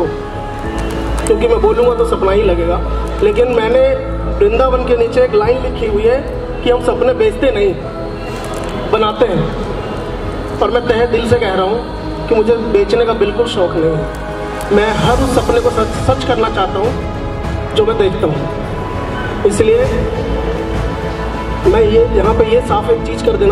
हो, क्योंकि मैं बोलूँगा तो सपना ही लगेगा। लेकिन मैंने वृंदावन के नीचे एक लाइन लिखी हुई है कि हम सपने बेचते नहीं, बनाते हैं। और मैं तहे दिल से कह रहा हूँ कि मुझे बेचने का बिल्कुल शौक़ नहीं है। मैं हर उस सपने को सच करना चाहता हूँ जो मैं देखता हूँ। इसलिए मैं ये यहाँ पे ये साफ एक चीज़ कर देना